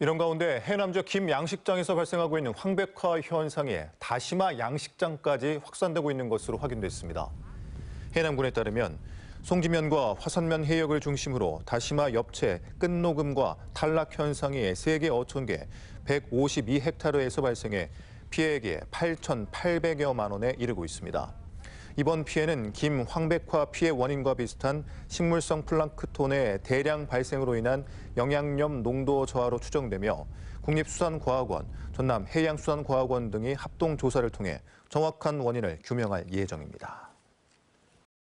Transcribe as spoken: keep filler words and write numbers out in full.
이런 가운데 해남저 김 양식장에서 발생하고 있는 황백화 현상이 다시마 양식장까지 확산되고 있는 것으로 확인됐습니다. 해남군에 따르면 송지면과 화산면 해역을 중심으로 다시마 엽채, 끝녹음과 탈락 현상이 세개 어촌계 백오십이 헥타르에서 발생해 피해액이 팔천팔백여만 원에 이르고 있습니다. 이번 피해는 김 황백화 피해 원인과 비슷한 식물성 플랑크톤의 대량 발생으로 인한 영양염 농도 저하로 추정되며 국립수산과학원, 전남해양수산과학원 등이 합동 조사를 통해 정확한 원인을 규명할 예정입니다.